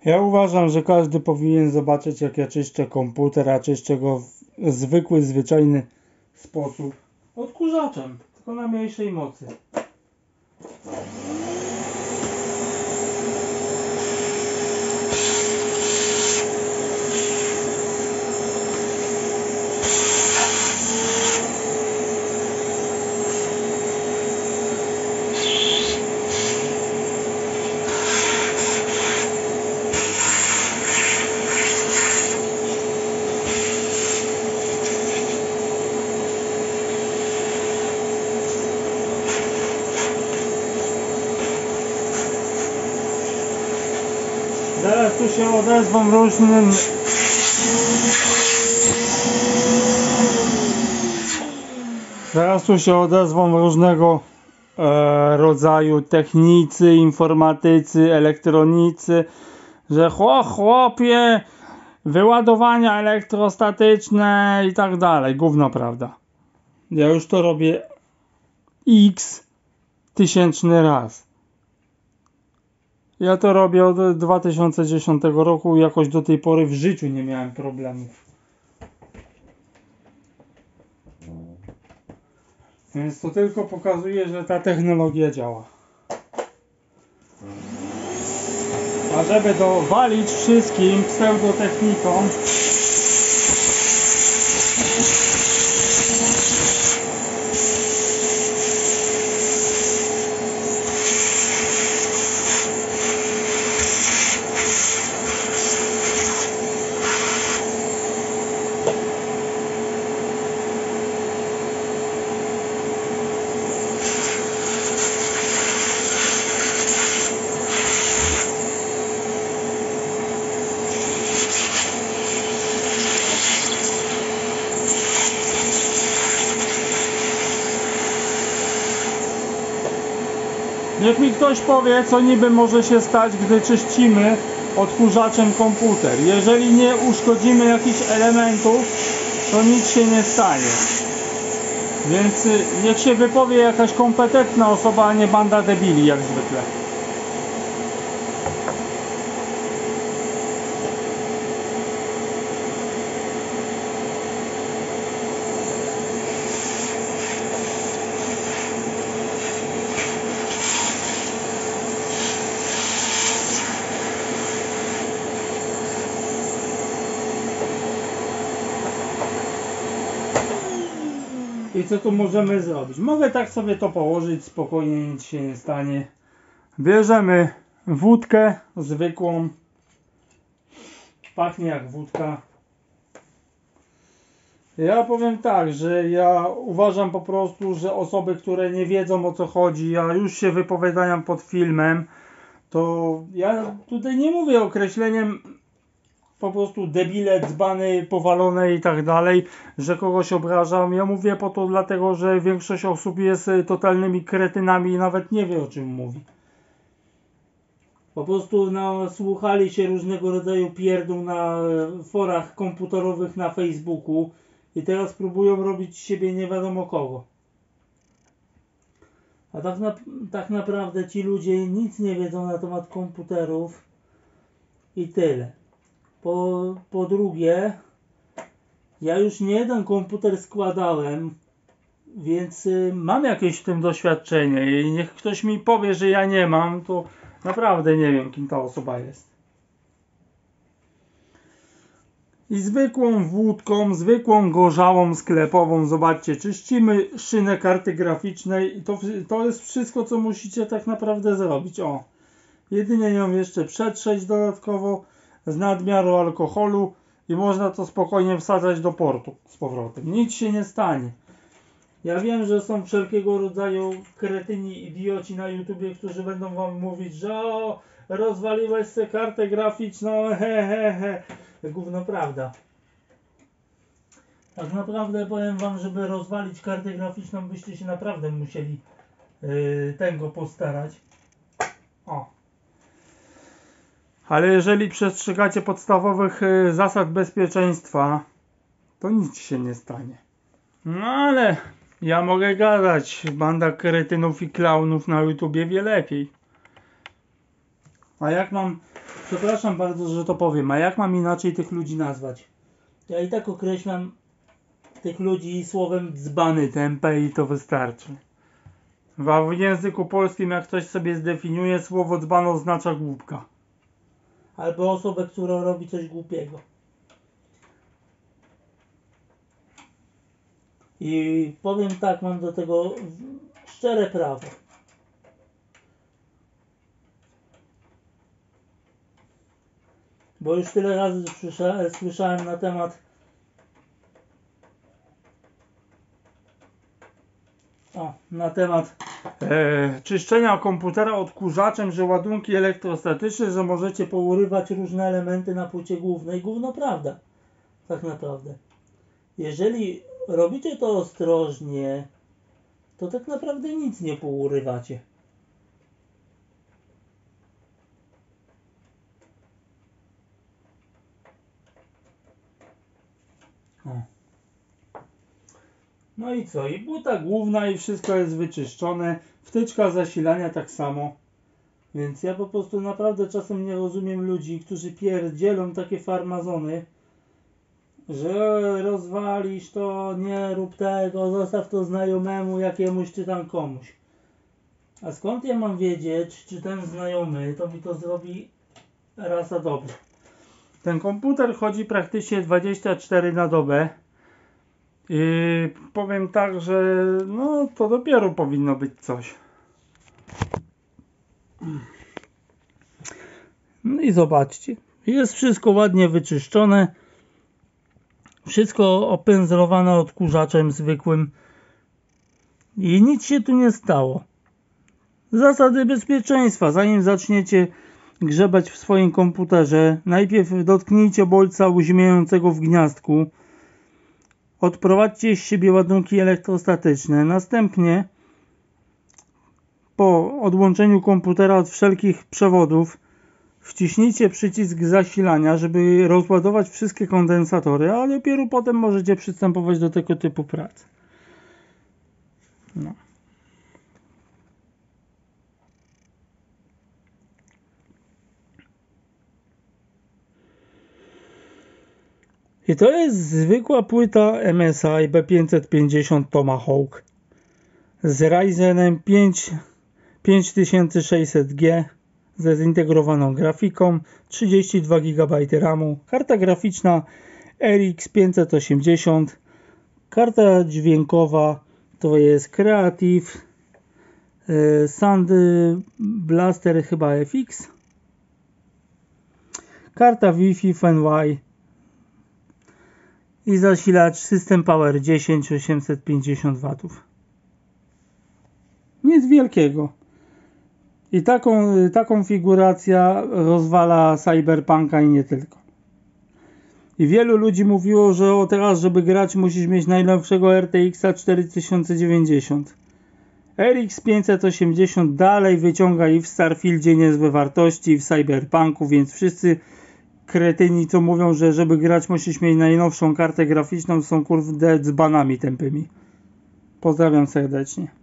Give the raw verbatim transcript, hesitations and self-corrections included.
Ja uważam, że każdy powinien zobaczyć, jak ja czyszczę komputer, a czyszczę go w zwykły, zwyczajny sposób. Odkurzaczem, tylko na mniejszej mocy. Zaraz tu się odezwą różnym Zaraz tu się odezwą różnego e, rodzaju technicy, informatycy, elektronicy, że chłop, chłopie, wyładowania elektrostatyczne i tak dalej. Gówno prawda. Ja już to robię x tysięczny raz. Ja to robię od dwa tysiące dziesiątego roku i jakoś do tej pory w życiu nie miałem problemów. Więc to tylko pokazuje, że ta technologia działa. A żeby dowalić wszystkim pseudotechnikom, niech mi ktoś powie, co niby może się stać, gdy czyścimy odkurzaczem komputer. Jeżeli nie uszkodzimy jakichś elementów, to nic się nie stanie. Więc niech się wypowie jakaś kompetentna osoba, a nie banda debili, jak zwykle. I co tu możemy zrobić? Mogę tak sobie to położyć, spokojnie, nic się nie stanie. Bierzemy wódkę zwykłą. Pachnie jak wódka. Ja powiem tak, że ja uważam po prostu, że osoby, które nie wiedzą, o co chodzi, a już się wypowiadają pod filmem, to ja tutaj nie mówię określeniem po prostu debile, dzbany, powalone i tak dalej, że kogoś obrażam. Ja mówię po to dlatego, że większość osób jest totalnymi kretynami i nawet nie wie, o czym mówi. Po prostu nasłuchali się różnego rodzaju pierdół na forach komputerowych na Facebooku i teraz próbują robić z siebie nie wiadomo kogo. A tak, na, tak naprawdę ci ludzie nic nie wiedzą na temat komputerów i tyle. Po, po drugie, ja już nie jeden komputer składałem, więc y, mam jakieś w tym doświadczenie i niech ktoś mi powie, że ja nie mam, to naprawdę nie wiem, kim ta osoba jest. I zwykłą wódką, zwykłą gorzałą sklepową, zobaczcie, czyścimy szynę karty graficznej i to, to jest wszystko, co musicie tak naprawdę zrobić. O, jedynie ją jeszcze przetrzeć dodatkowo z nadmiaru alkoholu i można to spokojnie wsadzać do portu z powrotem. Nic się nie stanie. Ja wiem, że są wszelkiego rodzaju kretyni, idioci na YouTubie, którzy będą wam mówić, że o, rozwaliłeś sobie kartę graficzną, he he he. Gówno prawda. Tak naprawdę powiem wam, żeby rozwalić kartę graficzną, byście się naprawdę musieli yy, tego postarać. O. Ale jeżeli przestrzegacie podstawowych yy, zasad bezpieczeństwa, to nic się nie stanie. No ale ja mogę gadać. Banda kretynów i klaunów na YouTubie wie lepiej. A jak mam Przepraszam bardzo, że to powiem, a jak mam inaczej tych ludzi nazwać? Ja i tak określam tych ludzi słowem dzbany tępe i to wystarczy. A w języku polskim jak ktoś sobie zdefiniuje, słowo dzban oznacza głupka. Albo osobę, która robi coś głupiego. I powiem tak, mam do tego szczere prawo. Bo już tyle razy słysza, słyszałem na temat o, na temat e, czyszczenia komputera odkurzaczem, że ładunki elektrostatyczne, że możecie pourywać różne elementy na płycie głównej. Gówno prawda. Tak naprawdę. Jeżeli robicie to ostrożnie, to tak naprawdę nic nie pourywacie. O. No i co? I płyta główna i wszystko jest wyczyszczone. Wtyczka zasilania tak samo. Więc ja po prostu naprawdę czasem nie rozumiem ludzi, którzy pierdzielą takie farmazony, że rozwalisz to, nie rób tego, zostaw to znajomemu jakiemuś czy tam komuś. A skąd ja mam wiedzieć, czy ten znajomy to mi to zrobi raz a dobrze? Ten komputer chodzi praktycznie dwadzieścia cztery na dobę. I powiem tak, że no to dopiero powinno być coś. No i zobaczcie, jest wszystko ładnie wyczyszczone, wszystko opędzlowane odkurzaczem zwykłym i nic się tu nie stało. Zasady bezpieczeństwa: zanim zaczniecie grzebać w swoim komputerze, najpierw dotknijcie bolca uziemiającego w gniazdku, odprowadźcie z siebie ładunki elektrostatyczne, następnie po odłączeniu komputera od wszelkich przewodów wciśnijcie przycisk zasilania, żeby rozładować wszystkie kondensatory, a dopiero potem możecie przystępować do tego typu prac. No. I to jest zwykła płyta M S I B pięćset pięćdziesiąt Tomahawk z Ryzenem pięć tysięcy sześćset G ze zintegrowaną grafiką, trzydzieści dwa giga ramu, karta graficzna R X pięćset osiemdziesiąt, karta dźwiękowa to jest Creative e, Sound Blaster chyba F X, karta Wi-Fi Fenway i zasilacz System Power dziesięć osiemset pięćdziesiąt watów. Nic wielkiego. I taką, ta konfiguracja rozwala Cyberpunka i nie tylko. I wielu ludzi mówiło, że o teraz, żeby grać, musisz mieć najnowszego R T X cztery tysiące dziewięćdziesiąt. R X pięćset osiemdziesiąt dalej wyciąga i w Starfieldzie niezłe wartości, i w Cyberpunku, więc wszyscy kretyni, co mówią, że żeby grać musisz mieć najnowszą kartę graficzną, są kurde dzbanami tępymi. Pozdrawiam serdecznie.